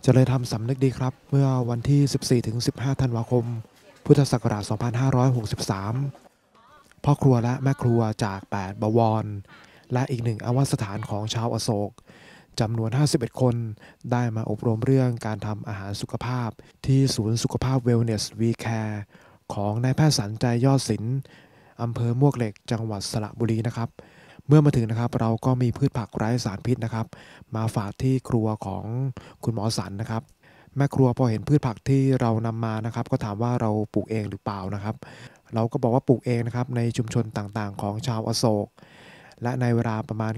เจริญธรรมสำนึกดีครับเมื่อวันที่ 14-15 ธันวาคม พุทธศักราช 2563 พ่อครัวและแม่ครัวจาก 8 บวร และอีกหนึ่งอาวาสถานของชาวอโศกจำนวน 51 คนได้มาอบรมเรื่องการทำอาหารสุขภาพที่ศูนย์สุขภาพเวลเนสวีแคร์ของนายแพทย์สันใจยอดศิลป์อำเภอมวกเหล็กจังหวัดสระบุรีนะครับเมื่อมาถึงนะครับเราก็มีพืชผักไร้สารพิษนะครับมาฝากที่ครัวของคุณหมอสันนะครับแม่ครัวพอเห็นพืชผักที่เรานำมานะครับก็ถามว่าเราปลูกเองหรือเปล่านะครับเราก็บอกว่าปลูกเองนะครับในชุมชนต่างๆของชาวอโศกและในเวลาประมาณ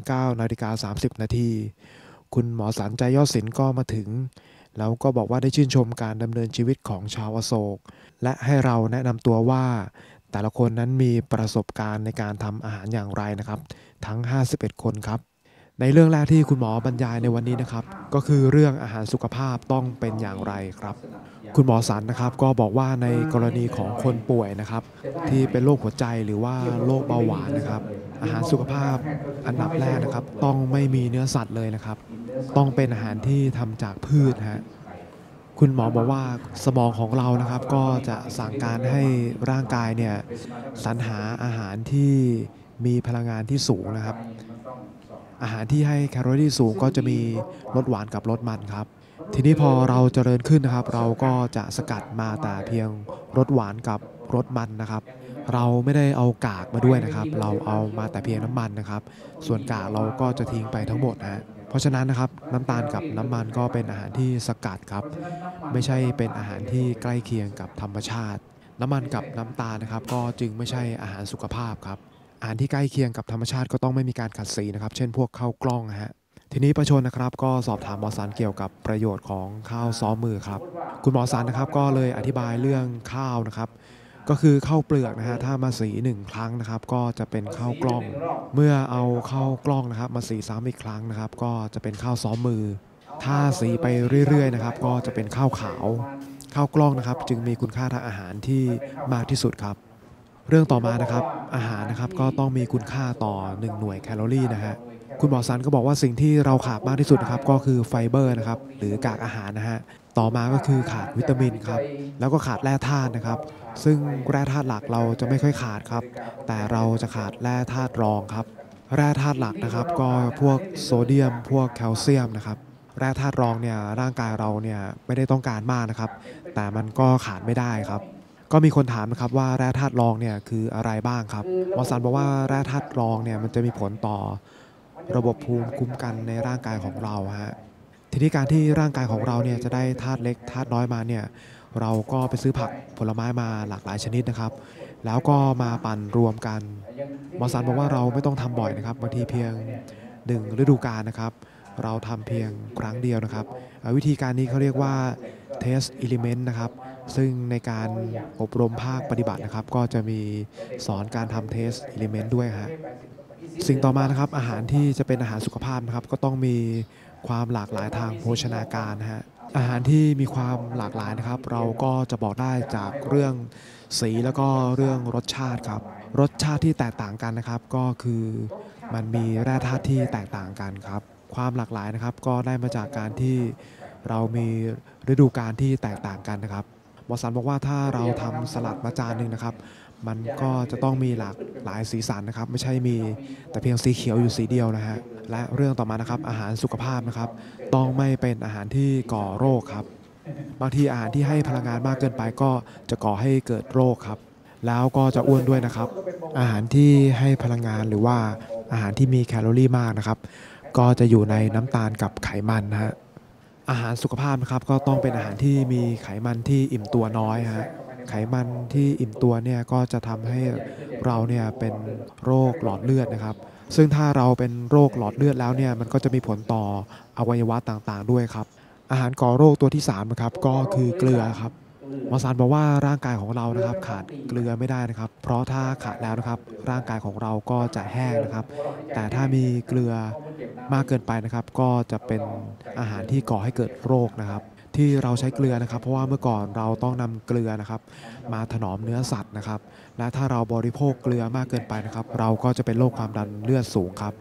9:30 นาทีคุณหมอสันใจยอดศิลป์ก็มาถึงแล้วก็บอกว่าได้ชื่นชมการดำเนินชีวิตของชาวอโศกและให้เราแนะนำตัวว่าแต่ละคนนั้นมีประสบการณ์ในการทำอาหารอย่างไรนะครับทั้ง 51 คนครับในเรื่องแรกที่คุณหมอบรรยายในวันนี้นะครับก็คือเรื่องอาหารสุขภาพต้องเป็นอย่างไรครับคุณหมอสันนะครับก็บอกว่าในกรณีของคนป่วยนะครับที่เป็นโรคหัวใจหรือว่าโรคเบาหวานนะครับอาหารสุขภาพอันดับแรกนะครับต้องไม่มีเนื้อสัตว์เลยนะครับต้องเป็นอาหารที่ทำจากพืชฮะคุณหมอบอกว่าสมองของเรานะครับก็จะสั่งการให้ร่างกายเนี่ยสรรหาอาหารที่มีพลังงานที่สูงนะครับอาหารที่ให้แคลอรี่สูงก็จะมีรสหวานกับรสมันครับทีนี้พอเราเจริญขึ้นนะครับเราก็จะสกัดมาแต่เพียงรสหวานกับรสมันนะครับเราไม่ได้เอากากมาด้วยนะครับเราเอามาแต่เพียงน้ำมันนะครับส่วนกากเราก็จะทิ้งไปทั้งหมดฮะเพราะฉะนั้นนะครับน้ำตาลกับน้ำมันก็เป็นอาหารที่สกัดครับไม่ใช่เป็นอาหารที่ใกล้เคียงกับธรรมชาติน้ำมันกับน้ำตาลนะครับก็จึงไม่ใช่อาหารสุขภาพครับอาหารที่ใกล้เคียงกับธรรมชาติก็ต้องไม่มีการขัดสีนะครับเช่นพวกข้าวกล้องฮะทีนี้ประชาชนนะครับก็สอบถามหมอสันเกี่ยวกับประโยชน์ของข้าวซ้อมมือครับคุณหมอสันนะครับก็เลยอธิบายเรื่องข้าวนะครับก็คือข้าวเปลือกนะฮะถ้ามาสี1 ครั้งนะครับก็จะเป็นข้าวกล้องเมื่อเอาข้าวกล้องนะครับมาสีซ้ำอีกครั้งนะครับก็จะเป็นข้าวซ้อมมือถ้าสีไปเรื่อยๆนะครับก็จะเป็นข้าวขาวข้าวกล้องนะครับจึงมีคุณค่าทางอาหารที่มากที่สุดครับเรื่องต่อมานะครับอาหารนะครับก็ต้องมีคุณค่าต่อ1 หน่วยแคลอรี่นะฮะคุณหมอสันก็บอกว่าสิ่งที่เราขาดมากที่สุดนะครับก็คือไฟเบอร์นะครับหรือกากอาหารนะฮะต่อมาก็คือขาดวิตามินครับแล้วก็ขาดแร่ธาตุนะครับซึ่งแร่ธาตุหลักเราจะไม่ค่อยขาดครับแต่เราจะขาดแร่ธาตุรองครับแร่ธาตุหลักนะครับก็พวกโซเดียมพวกแคลเซียมนะครับแร่ธาตุรองเนี่ยร่างกายเราเนี่ยไม่ได้ต้องการมากนะครับแต่มันก็ขาดไม่ได้ครับก็มีคนถามนะครับว่าแร่ธาตุรองเนี่ยคืออะไรบ้างครับหมอสันบอกว่าแร่ธาตุรองเนี่ยมันจะมีผลต่อระบบภูมิคุ้มกันในร่างกายของเราฮะทีนี้การที่ร่างกายของเราเนี่ยจะได้ธาตุเล็กธาตุน้อยมาเนี่ยเราก็ไปซื้อผักผลไม้มาหลากหลายชนิดนะครับแล้วก็มาปั่นรวมกันหมอสันบอกว่าเราไม่ต้องทำบ่อยนะครับบางทีเพียง1 ฤดูกาลนะครับเราทำเพียงครั้งเดียวนะครับวิธีการนี้เขาเรียกว่า test element นะครับซึ่งในการอบรมภาคปฏิบัตินะครับก็จะมีสอนการทำ test element ด้วยฮะสิ่งต่อมานะครับอาหารที่จะเป็นอาหารสุขภาพนะครับก็ต้องมีความหลากหลายทางโภชนาการนะฮะอาหารที่มีความหลากหลายนะครับเราก็จะบอกได้จากเรื่องสีแล้วก็เรื่องรสชาติครับรสชาติที่แตกต่างกันนะครับก็คือมันมีแร่ธาตุที่แตกต่างกันครับความหลากหลายนะครับก็ได้มาจากการที่เรามีฤดูกาลที่แตกต่างกันนะครับหมอสันบอกว่าถ้าเราทำสลัดมาจานหนึ่งนะครับมันก็จะต้องมีหลากหลายสีสันนะครับไม่ใช่มีแต่เพียงสีเขียวอยู่สีเดียวนะฮะและเรื่องต่อมานะครับอาหารสุขภาพนะครับต้องไม่เป็นอาหารที่ก่อโรคครับบางทีอาหารที่ให้พลังงานมากเกินไปก็จะก่อให้เกิดโรคครับแล้วก็จะอ้วนด้วยนะครับอาหารที่ให้พลังงานหรือว่าอาหารที่มีแคลอรี่มากนะครับก็จะอยู่ในน้ำตาลกับไขมันนะฮะอาหารสุขภาพนะครับก็ต้องเป็นอาหารที่มีไขมันที่อิ่มตัวน้อยฮะไขมันที่อิ่มตัวเนี่ยก็จะทำให้เราเนี่ยเป็นโรคหลอดเลือดนะครับซึ่งถ้าเราเป็นโรคหลอดเลือดแล้วเนี่ยมันก็จะมีผลต่ออวัยวะต่างๆด้วยครับอาหารก่อโรคตัวที่3นะครับก็คือเกลือครับหมอสารบอกว่าร่างกายของเรานะครับขาดเกลือไม่ได้นะครับเพราะถ้าขาดแล้วนะครับร่างกายของเราก็จะแห้งนะครับแต่ถ้ามีเกลือมากเกินไปนะครับก็จะเป็นอาหารที่ก่อให้เกิดโรคนะครับที่เราใช้เกลือนะครับเพราะว่าเมื่อก่อนเราต้องนำเกลือนะครับมาถนอมเนื้อสัตว์นะครับและถ้าเราบริโภคเกลือมากเกินไปนะครับเราก็จะเป็นโรคความดันเลือดสูงครับ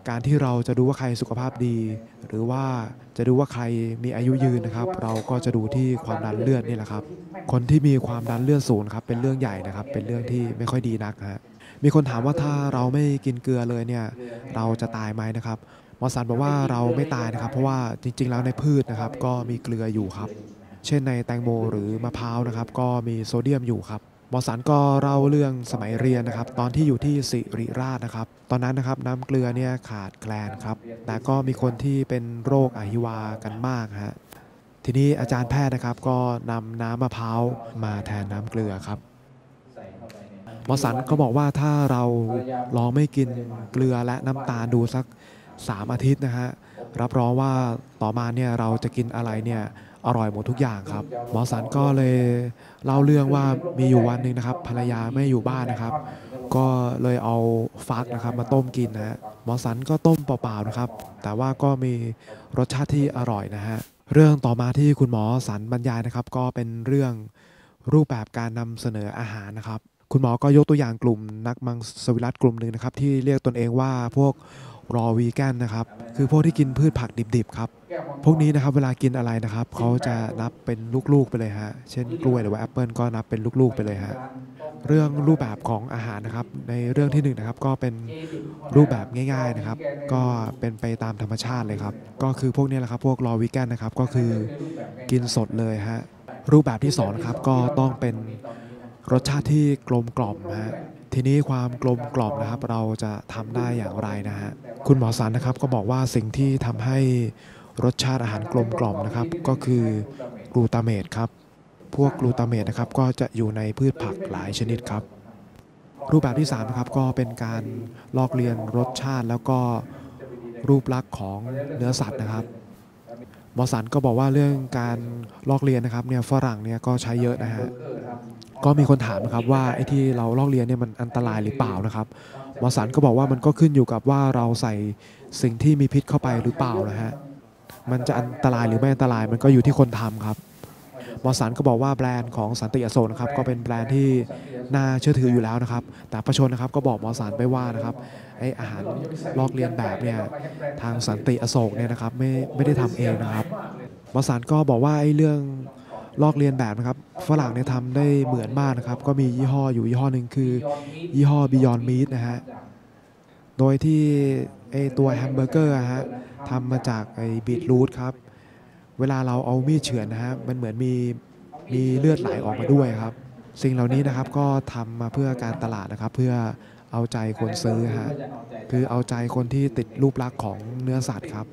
การที่เราจะดูว่าใครสุขภาพดีหรือว่าจะดูว่าใครมีอายุยืนนะครับเราก็จะดูที่ความดันเลือดนี่แหละครับคนที่มีความดันเลือดสูงครับเป็นเรื่องใหญ่นะครับเป็นเรื่องที่ไม่ค่อยดีนักฮะมีคนถามว่าถ้าเราไม่กินเกลือเลยเนี่ยเราจะตายไหมนะครับหมอสันบอกว่าเราไม่ตายนะครับเพราะว่าจริงๆแล้วในพืชนะครับก็มีเกลืออยู่ครับเช่นในแตงโมหรือมะพร้าวนะครับก็มีโซเดียมอยู่ครับหมอสันก็เล่าเรื่องสมัยเรียนนะครับตอนที่อยู่ที่ศิริราชนะครับตอนนั้นนะครับน้ำเกลือเนี่ยขาดแคลนครับแต่ก็มีคนที่เป็นโรคอหิวากันมากฮะทีนี้อาจารย์แพทย์นะครับก็นำน้ำมะพร้าวมาแทนน้ำเกลือครับหมอสันก็บอกว่าถ้าเราลองไม่กินเกลือและน้ำตาลดูสัก3 อาทิตย์นะฮะรับรองว่าต่อมาเนี่ยเราจะกินอะไรเนี่ยอร่อยหมดทุกอย่างครับหมอสันก็เลยเล่าเรื่องว่ามีอยู่วันหนึ่งนะครับภรรยาไม่อยู่บ้านนะครับก็เลยเอาฟักนะครับมาต้มกินนะฮะหมอสันก็ต้มเปล่าๆนะครับแต่ว่าก็มีรสชาติที่อร่อยนะฮะเรื่องต่อมาที่คุณหมอสันบรรยายนะครับก็เป็นเรื่องรูปแบบการนำเสนออาหารนะครับคุณหมอก็ยกตัวอย่างกลุ่มนักมังสวิรัติกลุ่มหนึ่งนะครับที่เรียกตนเองว่าพวกรอวีแกนนะครับคือพวกที่กินพืชผักดิบๆครับพวกนี้นะครับเวลากินอะไรนะครับเขาจะนับเป็นลูกๆไปเลยฮะเช่นกล้วยหรือว่าแอปเปิลก็นับเป็นลูกๆไปเลยฮะเรื่องรูปแบบของอาหารนะครับในเรื่องที่1นะครับก็เป็นรูปแบบง่ายๆนะครับก็เป็นไปตามธรรมชาติเลยครับก็คือพวกนี้แหละครับพวกรอวีแกนนะครับก็คือกินสดเลยฮะรูปแบบที่2นะครับก็ต้องเป็นรสชาติที่กลมกล่อมฮะทีนี้ความกลมกล่อมนะครับเราจะทำได้อย่างไรนะฮะคุณหมอสันนะครับก็บอกว่าสิ่งที่ทำให้รสชาติอาหารกลมกล่อมนะครับก็คือกลูตาเมตครับพวกกลูตาเมตนะครับก็จะอยู่ในพืชผักหลายชนิดครับรูปแบบที่3นะครับก็เป็นการลอกเลียนรสชาติแล้วก็รูปลักษณ์ของเนื้อสัตว์นะครับหมอสันก็บอกว่าเรื่องการลอกเลียนนะครับเนี่ยฝรั่งเนี่ยก็ใช้เยอะนะฮะก็มีคนถามนะครับว่าไอ้ที่เราลอกเลียนเนี่ยมันอันตรายหรือเปล่านะครับหมอสันก็บอกว่ามันก็ขึ้นอยู่กับว่าเราใส่สิ่งที่มีพิษเข้าไปหรือเปล่านะฮะมันจะอันตรายหรือไม่อันตรายมันก็อยู่ที่คนทำครับหมอสันก็บอกว่าแบรนด์ของสันติอโศกนะครับก็เป็นแบรนด์ที่น่าเชื่อถืออยู่แล้วนะครับแต่ประชาชนนะครับก็บอกหมอสันไปว่านะครับไออาหารลอกเลียนแบบเนี่ยทางสันติอโศกเนี่ยนะครับไม่ได้ทำเองนะครับหมอสันก็บอกว่าไอ้เรื่องลอกเลียนแบบนะครับฝรั่งเนี่ยทำได้เหมือนมากนะครับก็มียี่ห้ออยู่ยี่ห้อหนึ่งคือยี่ห้อ Beyond Meat นะฮะโดยที่ไอตัวแฮมเบอร์เกอร์ฮะทำมาจากไอบีทรูทครับเวลาเราเอามีดเฉือนนะฮะมันเหมือนมีเลือดไหลออกมาด้วยครับสิ่งเหล่านี้นะครับก็ทำมาเพื่อการตลาดนะครับเพื่อเอาใจคนซื้อฮะคือเอาใจคนที่ติดรูปลักษณ์ของเนื้อสัตว์ครับ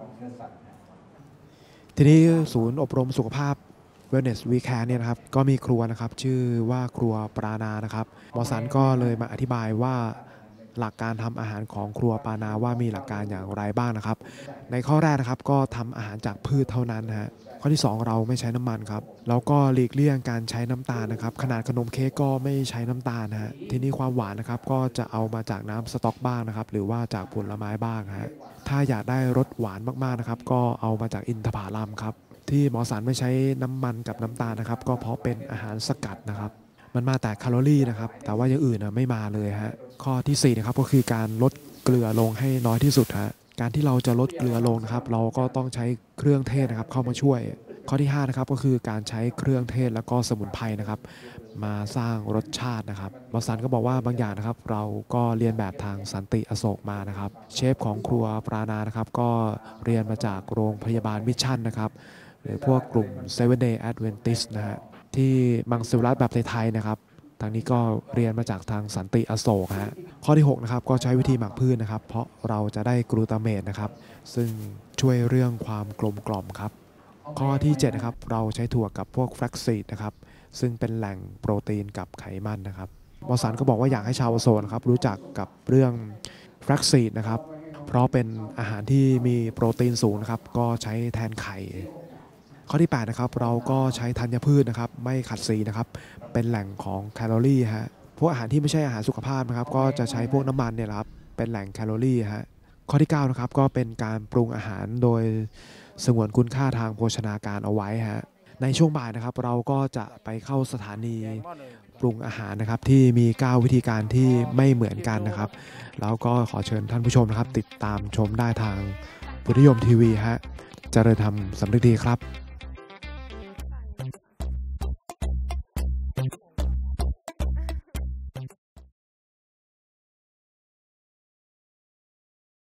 ทีนี้ศูนย์อบรมสุขภาพ Wellness We Care เนี่ยนะครับก็มีครัวนะครับชื่อว่าครัวปรานานะครับหมอสันก็เลยมาอธิบายว่าหลักการทำอาหารของครัวปรานาว่ามีหลักการอย่างไรบ้างนะครับในข้อแรกนะครับก็ทำอาหารจากพืชเท่านั้นฮะข้อที่2เราไม่ใช้น้ำมันครับแล้วก็หลีกเลี่ยงการใช้น้ำตาลนะครับขนาดขนมเค้กก็ไม่ใช้น้ำตาลฮะทีนี้ความหวานนะครับก็จะเอามาจากน้ำสต๊อกบ้างนะครับหรือว่าจากผลไม้บ้างฮะถ้าอยากได้รสหวานมากๆนะครับก็เอามาจากอินทผลัมครับที่หมอสันไม่ใช้น้ำมันกับน้ำตาลนะครับก็เพราะเป็นอาหารสกัดนะครับมันมาแต่แคลอรี่นะครับแต่ว่าอย่างอื่นไม่มาเลยฮะข้อที่4นะครับก็คือการลดเกลือลงให้น้อยที่สุดฮะการที่เราจะลดเกลือลงนะครับเราก็ต้องใช้เครื่องเทศนะครับเข้ามาช่วยข้อที่5นะครับก็คือการใช้เครื่องเทศแล้วก็สมุนไพรนะครับมาสร้างรสชาตินะครับหมอสันก็บอกว่าบางอย่างนะครับเราก็เรียนแบบทางสันติอโศกมานะครับเชฟของครัวปรานานะครับก็เรียนมาจากโรงพยาบาลมิชชั่นนะครับหรือพวกกลุ่ม Seven Day Adventist นะฮะที่มังสวิรัติแบบไทยๆนะครับทางนี้ก็เรียนมาจากทางสันติอโศกฮะข้อที่6นะครับก็ใช้วิธีหมักพืชนะครับเพราะเราจะได้กลูตาเมตนะครับซึ่งช่วยเรื่องความกลมกล่อมครับข้อที่7นะครับเราใช้ถั่วกับพวกแฟลกซีดนะครับซึ่งเป็นแหล่งโปรตีนกับไขมันนะครับหมอสันก็บอกว่าอยากให้ชาวอโศกนะครับรู้จักกับเรื่องแฟลกซีดนะครับเพราะเป็นอาหารที่มีโปรตีนสูงนะครับก็ใช้แทนไข่ข้อที่8นะครับเราก็ใช้ธัญพืชนะครับไม่ขัดสีนะครับเป็นแหล่งของแคลอรี่ฮะพวกอาหารที่ไม่ใช่อาหารสุขภาพนะครับก็จะใช้พวกน้ำมันเนี่ยครับเป็นแหล่งแคลอรี่ฮะข้อที่9นะครับก็เป็นการปรุงอาหารโดยสงวนคุณค่าทางโภชนาการเอาไว้ฮะในช่วงบ่ายนะครับเราก็จะไปเข้าสถานีปรุงอาหารนะครับที่มี9วิธีการที่ไม่เหมือนกันนะครับแล้วก็ขอเชิญท่านผู้ชมนะครับติดตามชมได้ทางบุญนิยมทีวีฮะเจริญธรรมสำนึกดีครับ